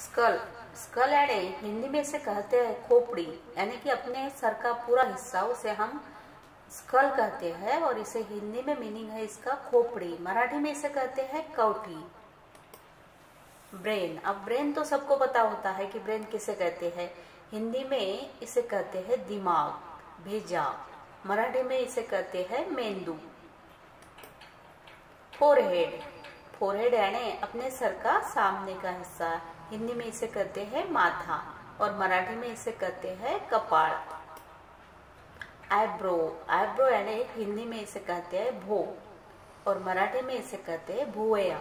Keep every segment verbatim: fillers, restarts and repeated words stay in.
Skull skull यानी हिंदी में इसे कहते हैं खोपड़ी, यानी कि अपने सर का पूरा हिस्सा उसे हम स्कल कहते हैं और इसे हिंदी में मीनिंग है इसका खोपड़ी। मराठी में इसे कहते हैं कवटी। ब्रेन, अब ब्रेन तो सबको पता होता है कि ब्रेन किसे कहते हैं। हिंदी में इसे कहते हैं दिमाग, भेजा। मराठी में इसे कहते हैं मेंदू। फोरहेड, फोरहेड यानी अपने सर का सामने का हिस्सा, हिंदी में इसे कहते हैं माथा और मराठी में इसे कहते हैं कपाळ। आईब्रो, आईब्रो यानी हिंदी में इसे कहते हैं भो और मराठी में इसे कहते हैं भुवया।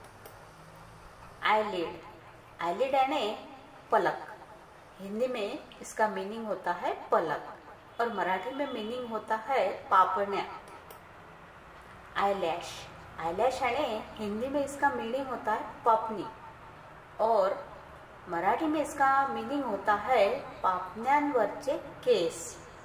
आईलिड, आईलिड यानी पलक, हिंदी में इसका मीनिंग होता है पलक और मराठी में मीनिंग होता है पापण्या। आईलैश, आईलैश यानी हिंदी में इसका मीनिंग होता है पापणी और मराठी में इसका मीनिंग होता है पापण्यांवरचे केस।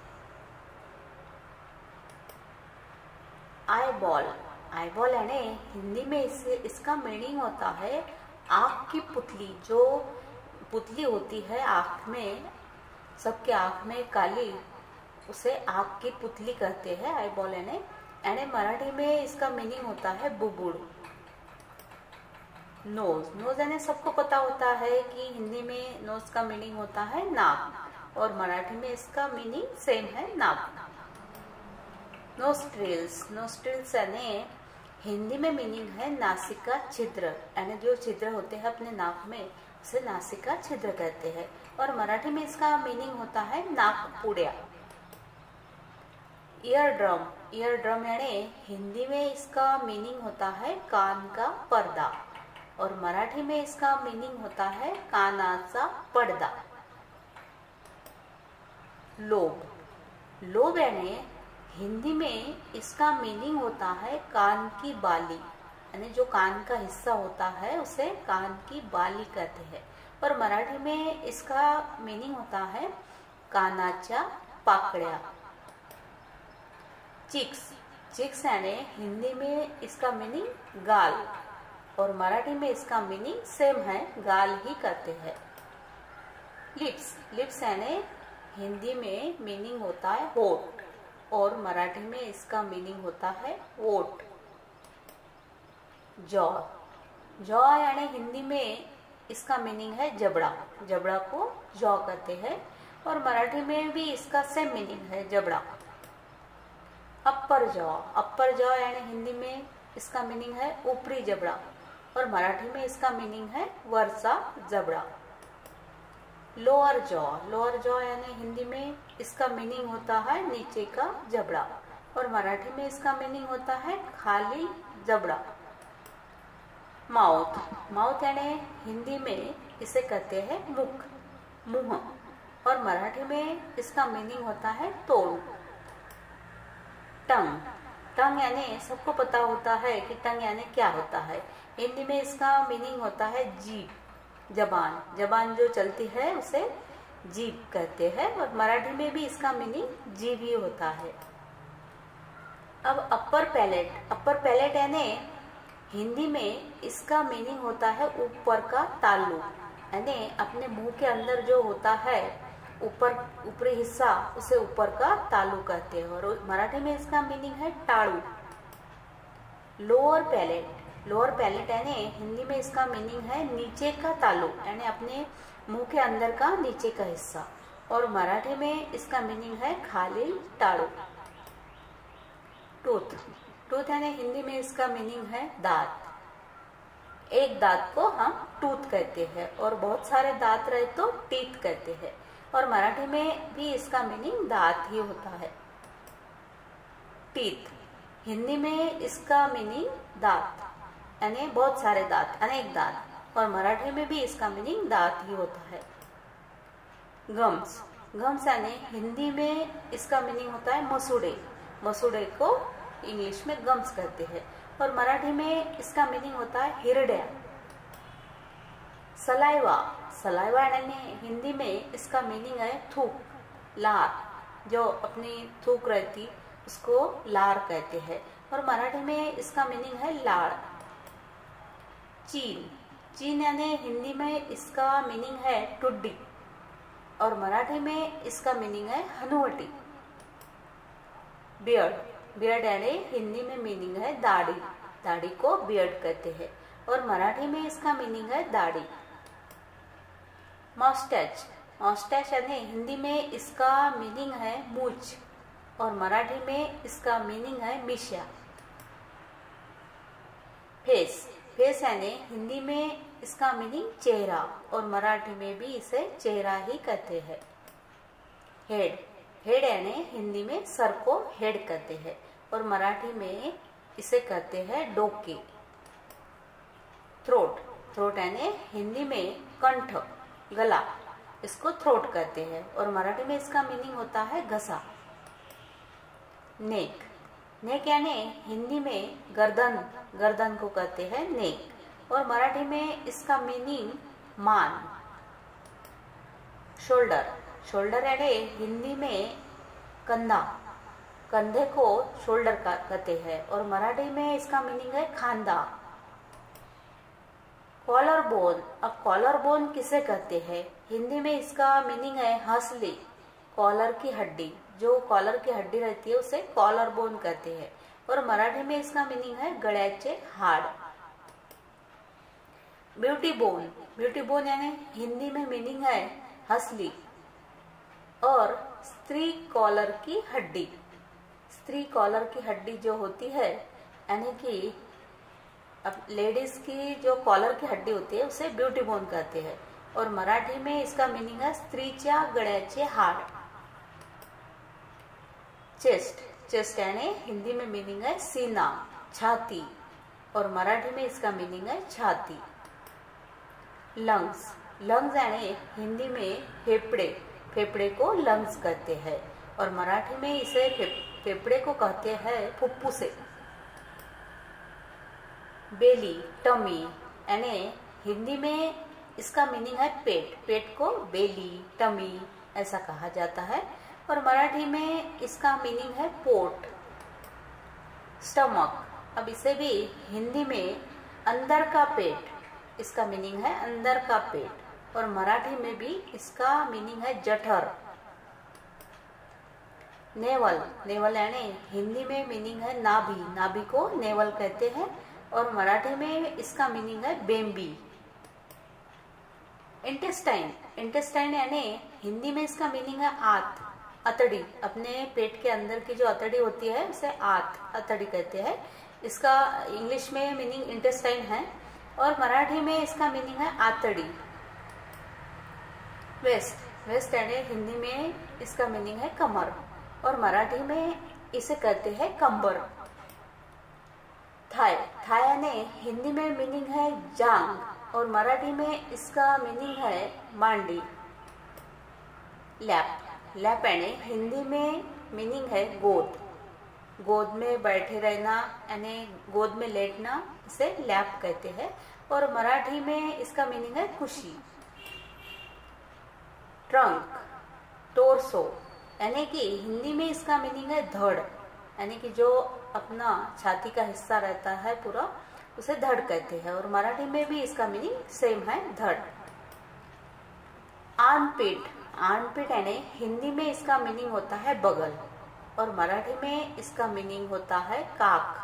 आईबॉल, आईबॉल यानी हिंदी में इसे इसका मीनिंग होता है आँख की पुतली। जो पुतली होती है आँख में, सबके आँख में काली, उसे आँख की पुतली कहते हैं आईबॉल यानी। यानी मराठी में इसका मीनिंग होता है बुबुड़। नोज, नोज यानी सबको पता होता है कि हिंदी में नोज का मीनिंग होता है नाक और मराठी में इसका मीनिंग सेम है नाक। नोस्ट्रिल्स, नोस्ट्रिल्स यानी हिंदी में मीनिंग है नासिका छिद्र, यानी जो छिद्र होते हैं अपने नाक में उसे नासिका छिद्र कहते हैं और मराठी में इसका मीनिंग होता है नाक पुड्या। ईयर ड्रम, ईयर ड्रम यानी हिंदी में इसका मीनिंग होता है कान का पर्दा और मराठी में इसका मीनिंग होता है कानाचा पडदा। लोब, लोब यानी हिंदी में इसका मीनिंग होता है कान की बाली, यानी जो कान का हिस्सा होता है उसे कान की बाली कहते हैं और मराठी में इसका मीनिंग होता है कानाच्या पाकळ्या। चिक्स, चिक्स यानी हिंदी में इसका मीनिंग गाल और मराठी में इसका मीनिंग सेम है, गाल ही कहते हैं। लिप्स, लिप्स यानी हिंदी में मीनिंग होता है होठ और मराठी में इसका मीनिंग होता है ओठ। जॉ, जॉ यानी हिंदी में इसका मीनिंग है जबड़ा, जबड़ा को जॉ कहते हैं और मराठी में भी इसका सेम मीनिंग है जबड़ा। अपर जॉ, अपर जॉ यानी हिंदी में इसका मीनिंग है ऊपरी जबड़ा और मराठी में इसका मीनिंग है वरचा जबड़ा। लोअर जॉ, लोअर जॉ यानी हिंदी में इसका मीनिंग होता है नीचे का जबड़ा और मराठी में इसका मीनिंग होता है खाली जबड़ा। माउथ, माउथ यानी हिंदी में इसे कहते हैं मुख, मुंह और मराठी में इसका मीनिंग होता है तोड़। टंग, टंग यानी सबको पता होता है कि टंग यानी क्या होता है। हिंदी में इसका मीनिंग होता है जीभ, जबान, जबान जो चलती है उसे जीभ कहते हैं और मराठी में भी इसका मीनिंग जीभ ही होता है। अब अपर पैलेट, अपर पैलेट यानी हिंदी में इसका मीनिंग होता है ऊपर का तालू, यानी अपने मुंह के अंदर जो होता है ऊपर ऊपरी हिस्सा उसे ऊपर का तालू कहते हैं और मराठी में इसका मीनिंग है टाळू। लोअर पैलेट, लोअर पैलेट यानी हिंदी में इसका मीनिंग है नीचे का तालू, यानी अपने मुंह के अंदर का नीचे का हिस्सा और मराठी में इसका मीनिंग है खाली टाळू। टूथ, टूथ यानी हिंदी में इसका मीनिंग है दांत। एक दांत को हम टूथ कहते हैं और बहुत सारे दांत रहे तो टीथ कहते हैं और मराठी में भी इसका मीनिंग दांत ही होता है। टीथ, हिंदी में इसका मीनिंग दांत, यानी बहुत सारे दांत, अनेक दांत और मराठी में भी इसका मीनिंग दांत ही होता है। गम्स, गम्स यानी हिंदी में इसका मीनिंग होता है मसूड़े, मसूड़े को इंग्लिश में गम्स कहते हैं और मराठी में इसका मीनिंग होता है हिरड्या। सलाइवा, सलाइवा यानी हिंदी में इसका मीनिंग है थूक, लार, जो अपनी थूक रहती उसको लार कहते हैं और मराठी में इसका मीनिंग है लाड़। चीन, चीन यानी हिंदी में इसका मीनिंग है टुड्डी और मराठी में इसका मीनिंग है हनुवटी। बियर्ड, बियर्ड यानी हिंदी में मीनिंग है दाढ़ी, दाढ़ी को बियर्ड कहते हैं और मराठी में इसका मीनिंग है दाढ़ी। मॉस्टैच, मॉस्टैच यानी हिंदी में इसका मीनिंग है मूछ और मराठी में इसका मीनिंग है मीशा। फेस, फेस यानी हिंदी में इसका मीनिंग चेहरा और मराठी में भी इसे चेहरा ही कहते हैं। हेड, हेड यानी हिंदी में सर को हेड कहते हैं और मराठी में इसे कहते हैं डोके। थ्रोट, थ्रोट यानी हिंदी में कंठ, गला, इसको थ्रोट कहते हैं और मराठी में इसका मीनिंग होता है घसा। नेक, नेक यानी हिंदी में गर्दन, गर्दन को कहते हैं नेक और मराठी में इसका मीनिंग मान। शोल्डर, शोल्डर यानी हिंदी में कंधा, कंधे को शोल्डर कहते हैं और मराठी में इसका मीनिंग है खांदा। कॉलर बोन, अब कॉलर बोन किसे कहते हैं? हिंदी में इसका मीनिंग है हंसली, कॉलर की हड्डी, जो कॉलर की हड्डी रहती है उसे कॉलर बोन कहते हैं और मराठी में इसका मीनिंग है गळ्याचे हाड। ब्यूटी बोन, ब्यूटी बोन यानी हिंदी में मीनिंग है हंसली और स्त्री कॉलर की हड्डी, स्त्री कॉलर की हड्डी जो होती है यानी कि अब लेडीज की जो कॉलर की हड्डी होती है उसे ब्यूटी बोन कहते हैं और मराठी में इसका मीनिंग है स्त्रीच्या गळ्याचे हाड। चेस्ट, चेस्ट यानी हिंदी में मीनिंग है सीना, छाती और मराठी में इसका मीनिंग है छाती। लंग्स, लंग्स यानी हिंदी में फेफड़े, फेफड़े को लंग्स कहते हैं और मराठी में इसे फेफड़े को कहते हैं फुफ्फुसे। बेली, टमी यानी हिंदी में इसका मीनिंग है पेट, पेट को बेली, टमी ऐसा कहा जाता है और मराठी में इसका मीनिंग है पोट। स्टमक, अब इसे भी हिंदी में अंदर का पेट, इसका मीनिंग है अंदर का पेट और मराठी में भी इसका मीनिंग है जठर। नेवल, नेवल यानी हिंदी में मीनिंग है नाभि, नाभि को नेवल कहते हैं और मराठी में इसका मीनिंग है बेम्बी। इंटेस्टाइन, इंटेस्टाइन यानी हिंदी में इसका मीनिंग है आंत, अतड़ी, अपने पेट के अंदर की जो अतड़ी होती है उसे आंत, अतड़ी कहते हैं। इसका इंग्लिश में मीनिंग इंटेस्टाइन है और मराठी में इसका मीनिंग है आतड़ी। वेस्ट, वेस्ट यानी हिंदी में इसका मीनिंग है कमर और मराठी में इसे कहते हैं कंबर। थाई, थाई यानी हिंदी में मीनिंग है जांग और मराठी में इसका मीनिंग है मांडी। लैप, लैप यानी हिंदी में मीनिंग है गोद, गोद में बैठे रहना यानी गोद में लेटना, इसे लैप कहते हैं और मराठी में इसका मीनिंग है खुशी। ट्रंक, टोर्सो यानी कि हिंदी में इसका मीनिंग है धड़, यानी कि जो अपना छाती का हिस्सा रहता है पूरा उसे धड़ कहते हैं और मराठी में भी इसका मीनिंग सेम है धड़। आर्मपिट, आर्मपिट यानी हिंदी में इसका मीनिंग होता है बगल और मराठी में इसका मीनिंग होता है काक।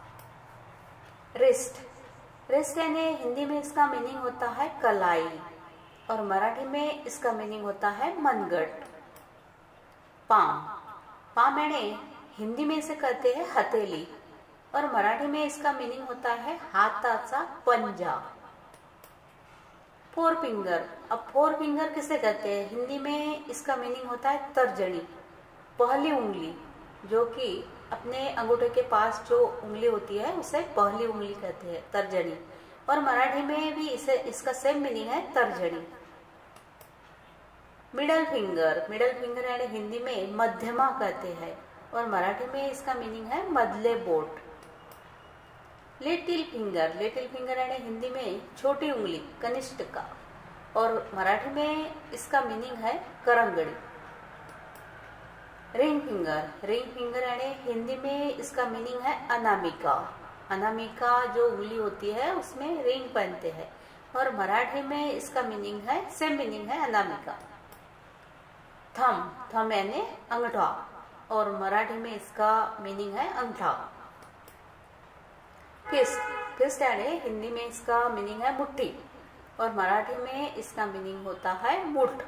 रिस्ट, रिस्ट यानी हिंदी में इसका मीनिंग होता है कलाई और मराठी में इसका मीनिंग होता है मनगट। पाम, पाम यानी हिंदी में इसे कहते हैं हथेली और मराठी में इसका मीनिंग होता है हाताचा पंजा। फोर फिंगर, अब फोर फिंगर किसे कहते हैं? हिंदी में इसका मीनिंग होता है तर्जनी, पहली उंगली, जो कि अपने अंगूठे के पास जो उंगली होती है उसे पहली उंगली कहते हैं, तर्जनी और मराठी में भी इसे इसका सेम मीनिंग है तर्जनी। मिडल फिंगर, मिडल फिंगर यानी हिंदी में मध्यमा कहते हैं और मराठी में इसका मीनिंग है मधले बोट। लिटिल फिंगर, लिटिल फिंगर यानी हिंदी में छोटी उंगली, कनिष्ठ का और मराठी में इसका मीनिंग है करंगड़ी। रिंग फिंगर, रिंग फिंगर यानी हिंदी में इसका मीनिंग है अनामिका, अनामिका जो उंगली होती है उसमें रिंग पहनते हैं और मराठी में इसका मीनिंग है, सेम मीनिंग है अनामिका। थम, थम यानी अंगूठा, और मराठी में इसका मीनिंग है अंगूठा। फिस्ट, फिस्ट यानी हिंदी में इसका मीनिंग है मुट्ठी, और मराठी में इसका मीनिंग होता है मुठ।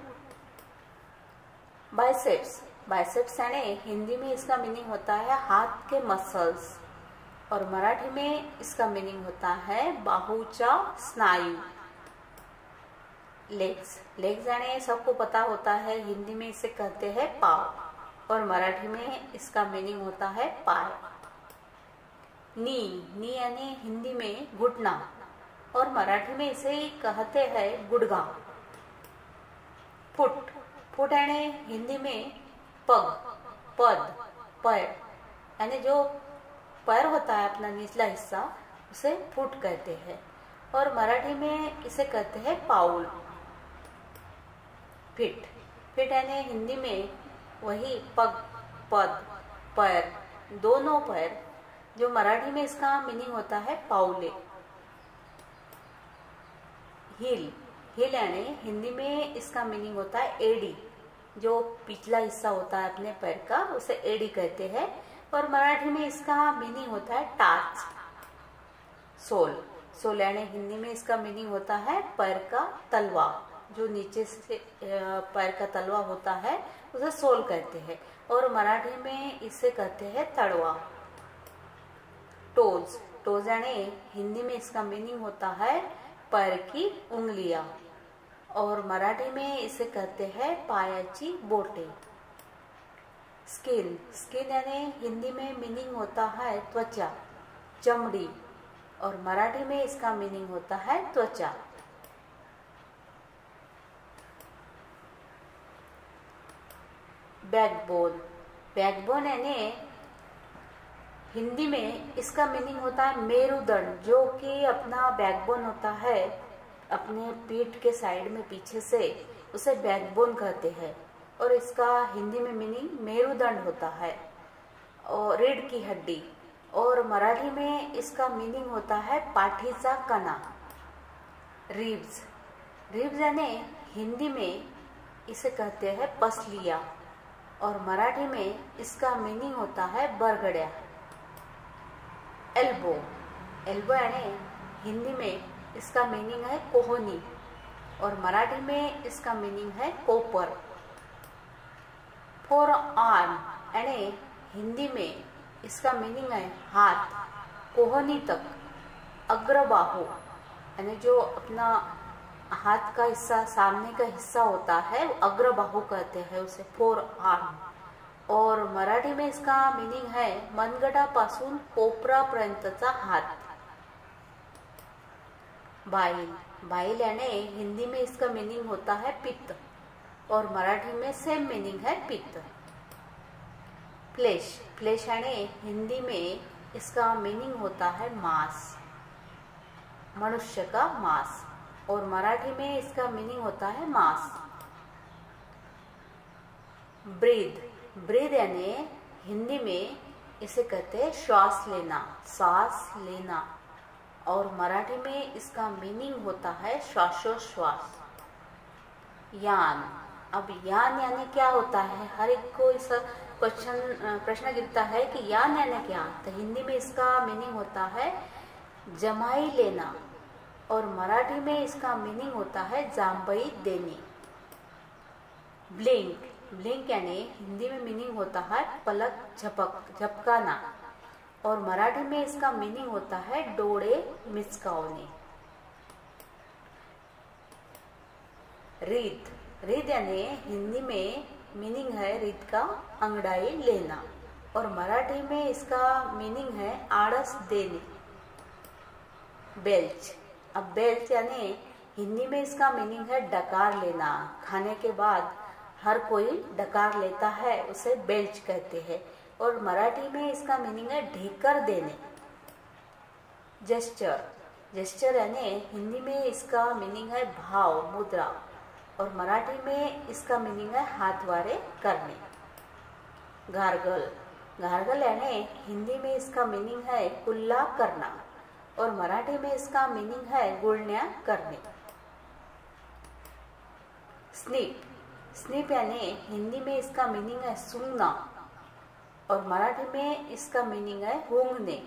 बाइसेप्स, बाइसेप्स यानी हिंदी में इसका मीनिंग होता है हाथ के मसल्स, और मराठी में इसका मीनिंग होता है बाहूचा स्नायु। लेग्स, लेग्स यानी सबको पता होता है हिंदी में इसे कहते हैं पाव, और मराठी में इसका मीनिंग होता है पाय। नी, नी यानी हिंदी में घुटना, और मराठी में इसे कहते हैं गुडघा। फुट, फुट यानी हिंदी में पग, पद, पैर, यानी जो पैर होता है अपना निचला हिस्सा उसे फुट कहते हैं, और मराठी में इसे कहते हैं पाउल। फिट, फिट यानी हिंदी में वही पग, पद, पैर, दोनों पैर, जो मराठी में इसका मीनिंग होता है पाउले। हील, हील यानी हिंदी में इसका मीनिंग होता है एड़ी, जो पिछला हिस्सा होता है अपने पैर का उसे एड़ी कहते हैं, और मराठी में इसका मीनिंग होता है टाच। सोल, सोल यानी हिंदी में इसका मीनिंग होता है पैर का तलवा, जो नीचे से पैर का तलवा होता है उसे सोल कहते हैं, और मराठी में इसे कहते हैं तड़वा। टोज, टोज यानी हिंदी में इसका मीनिंग होता है पैर की उंगलियां, और मराठी में इसे कहते हैं पायाची बोटे। स्किन, स्किन यानी हिंदी में मीनिंग होता है त्वचा, चमड़ी, और मराठी में इसका मीनिंग होता है त्वचा। बैकबोन, बैकबोन यानी हिंदी में इसका मीनिंग होता है मेरुदंड, जो कि अपना बैकबोन होता है अपने पीठ के साइड में पीछे से, उसे बैकबोन कहते हैं, और इसका हिंदी में मीनिंग मेरुदंड होता है, और रीढ़ की हड्डी, और मराठी में इसका मीनिंग होता है पाठीचा कणा। रिब्स, रिब्स यानी हिंदी में इसे कहते हैं पसलिया, और मराठी में इसका मीनिंग होता है बरगड़िया। एल्बो, एल्बो यानी हिंदी में इसका मीनिंग है कोहनी, और मराठी में इसका मीनिंग है कोपर। फोर आर्म यानी हिंदी में इसका मीनिंग है हाथ, कोहनी तक, अग्रबाहु, यानी जो अपना हाथ का हिस्सा, सामने का हिस्सा होता है वो अग्रबाहु कहते हैं उसे, फोर आर्म। और मराठी में इसका मीनिंग है मनगटापासून कोपरापर्यंतचा हात। बाईल, बाईल यानी हिंदी में इसका मीनिंग होता है पित्त, और मराठी में सेम मीनिंग है पित्त। फ्लेश, फ्लेश यानी हिंदी में इसका मीनिंग होता है मांस, मनुष्य का मांस, और मराठी में इसका मीनिंग होता है मांस। ब्रीद, ब्रीद यानी हिंदी में इसे कहते हैं श्वास लेना, सांस लेना, और मराठी में इसका मीनिंग होता है श्वासोश्वास। यान, अब यान यानी क्या होता है, हर एक को इस क्वेश्चन प्रश्न गिरता है कि यान यानी क्या, तो हिंदी में इसका मीनिंग होता है जमाई लेना, और मराठी में इसका मीनिंग होता है जांभई देने। ब्लिंक, ब्लिंक यानी हिंदी में मीनिंग होता है पलक झपक, झपकाना, और मराठी में इसका मीनिंग होता है डोळे मिचकावणे। रीत, रीत यानी हिंदी में मीनिंग है रीत का अंगड़ाई लेना, और मराठी में इसका मीनिंग है आड़स देने। बेल्च, अब बेल्च यानी हिंदी में इसका मीनिंग है डकार लेना, खाने के बाद हर कोई डकार लेता है उसे बेल्च कहते हैं, और मराठी में इसका मीनिंग है ढेकर देने। जेस्चर, जेस्चर यानी हिंदी में इसका मीनिंग है भाव, मुद्रा, और मराठी में इसका मीनिंग है हाथ वारे करने। गार्गल, गार्गल यानी हिंदी में इसका मीनिंग है कुल्ला करना, और मराठी में इसका मीनिंग है गुळण्या करणे। स्नीप, स्नीप यानी हिंदी में इसका मीनिंग है सूंघना और मराठी में इसका मीनिंग है सूंघने।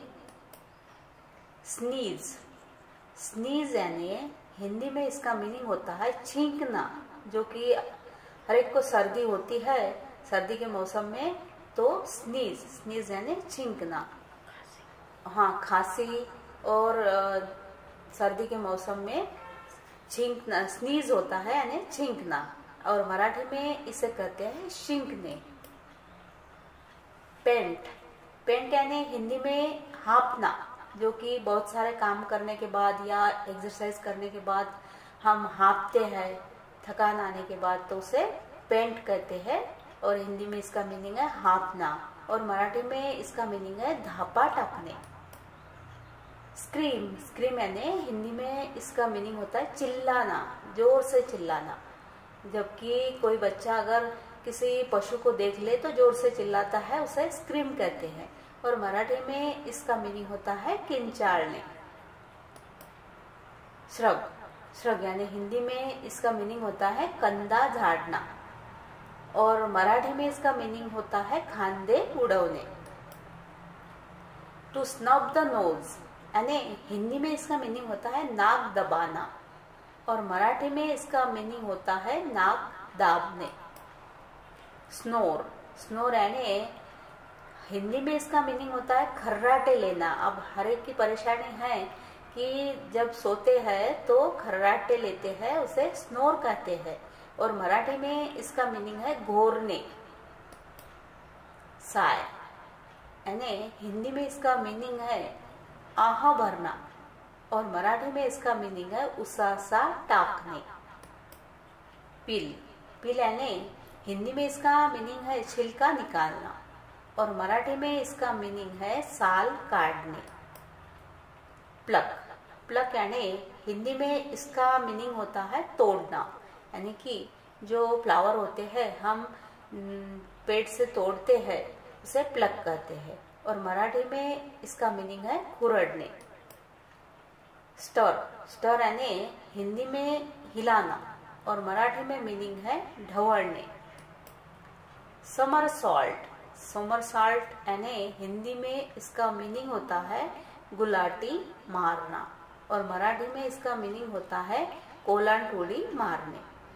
स्नीज, स्नीज यानी हिंदी में इसका मीनिंग होता है छींकना, जो कि हर एक को सर्दी होती है सर्दी के मौसम में, तो स्नीज, स्नीज यानी छींकना। हाँ, खांसी और सर्दी के मौसम में छींकना, स्नीज होता है यानी छींकना, और मराठी में इसे कहते हैं शिंकने। पेंट, पेंट यानी हिंदी में हाँफना, जो कि बहुत सारे काम करने के बाद या एक्सरसाइज करने के बाद हम हाँफते हैं थकान आने के बाद, तो उसे पेंट कहते हैं और हिंदी में इसका मीनिंग है हाँफना और मराठी में इसका मीनिंग है धापा टाकने। स्क्रीम, स्क्रीम यानी हिंदी में इसका मीनिंग होता है चिल्लाना, जोर से चिल्लाना, जबकि कोई बच्चा अगर किसी पशु को देख ले तो जोर से चिल्लाता है, उसे स्क्रीम कहते हैं और मराठी में इसका मीनिंग होता है किंचाळणे। श्रग, श्रग यानी हिंदी में इसका मीनिंग होता है कंधा झाड़ना और मराठी में इसका मीनिंग होता है खांदे उडवणे। टू स्नब द नोज यानी हिंदी में इसका मीनिंग होता है नाक दबाना और मराठी में इसका मीनिंग होता है नाक दाबने। स्नोर, स्नोर यानी हिंदी में इसका मीनिंग होता है खर्राटे लेना। अब हर एक की परेशानी है कि जब सोते हैं तो खर्राटे लेते हैं, उसे स्नोर कहते हैं और मराठी में इसका मीनिंग है घोरने। साय यानी हिंदी में इसका मीनिंग है आह भरना और मराठी में इसका मीनिंग है उसासा टाकणे। पील, पील यानी हिंदी में इसका मीनिंग है छिलका निकालना और मराठी में इसका मीनिंग है साल काटने। प्लक, प्लक यानी हिंदी में इसका मीनिंग होता है तोड़ना, यानी कि जो फ्लावर होते हैं हम पेड़ से तोड़ते हैं उसे प्लक कहते हैं और मराठी में इसका मीनिंग है खुरड़ने। स्टर, स्टर यानी हिंदी में हिलाना और मराठी में मीनिंग है ढवळणे। समर सॉल्ट, समर सॉल्ट यानी हिंदी में इसका मीनिंग होता है गुलाटी मारना और मराठी में इसका मीनिंग होता है कोलांटोड़ी मारने।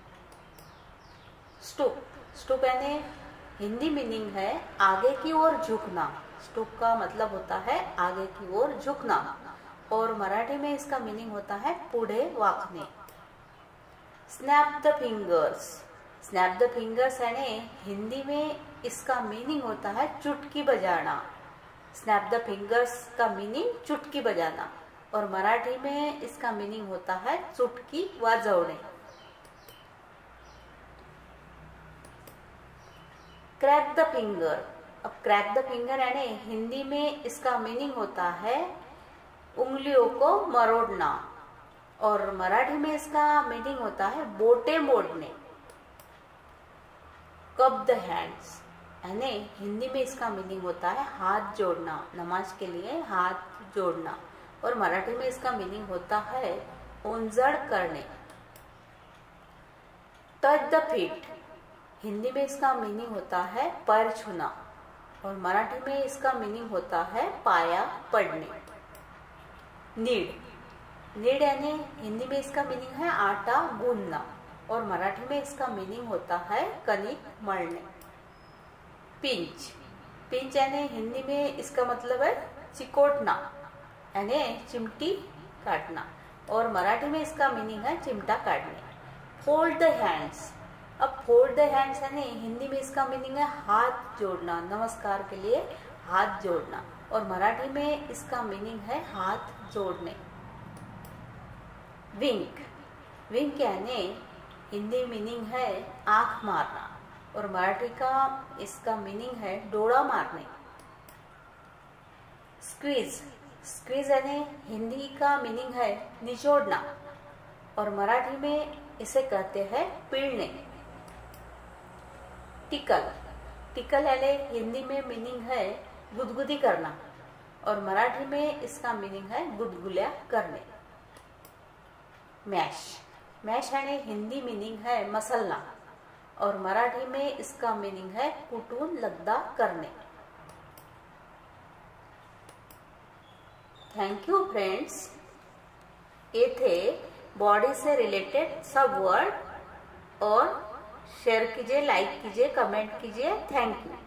स्टूप, स्टूप यानी हिंदी मीनिंग है आगे की ओर झुकना, स्टूप का मतलब होता है आगे की ओर झुकना और मराठी में इसका मीनिंग होता है पुढे वाकणे। Snap the fingers, snap the fingers यानी हिंदी में इसका मीनिंग होता है चुटकी बजाना। स्नैप द फिंगर्स का मीनिंग चुटकी बजाना और मराठी में इसका मीनिंग होता है चुटकी वाजवणे। क्रैक द फिंगर, अब क्रैक द फिंगर यानी हिंदी में इसका मीनिंग होता है उंगलियों को मरोड़ना और मराठी में इसका मीनिंग होता है बोटे मोड़ने। कप द हैंड्स यानी हिंदी में इसका मीनिंग होता है हाथ जोड़ना, नमाज के लिए हाथ जोड़ना और मराठी में इसका मीनिंग होता है ओंजड़ करने। टच द फीट, हिंदी में इसका मीनिंग होता है पैर छूना और मराठी में इसका मीनिंग होता है पाया पड़ने। नीड, नीड यानी हिंदी में इसका मीनिंग है आटा गूंदना और मराठी में इसका मीनिंग होता है कणिक मळणे। पिंच, पिंच यानी हिंदी में इसका मतलब है चिकोटना यानी चिमटी काटना और मराठी में इसका मीनिंग है चिमटा काटने। फोल्ड द हैंड्स, अब फोल्ड द हैंड्स यानी हिंदी में इसका मीनिंग है हाथ जोड़ना, नमस्कार के लिए हाथ जोड़ना और मराठी में इसका मीनिंग है हाथ जोड़ने। विंक, विंक यानी हिंदी मीनिंग है आंख मारना और मराठी का इसका मीनिंग है डोळा मारने। स्क्वीज, स्क्वीज यानी हिंदी का मीनिंग है निचोड़ना और मराठी में इसे कहते हैं पीड़ने। टिकल, टिकल यानी हिंदी में मीनिंग है गुदगुदी करना और मराठी में इसका मीनिंग है गुदगुल्या करणे। मॅश, मॅश यानी हिंदी मीनिंग है मसलना और मराठी में इसका मीनिंग है कुटून लगदा करणे। Thank you friends. ये थे बॉडी से रिलेटेड सब वर्ड, और शेयर कीजिए, लाइक कीजिए, कमेंट कीजिए। Thank you.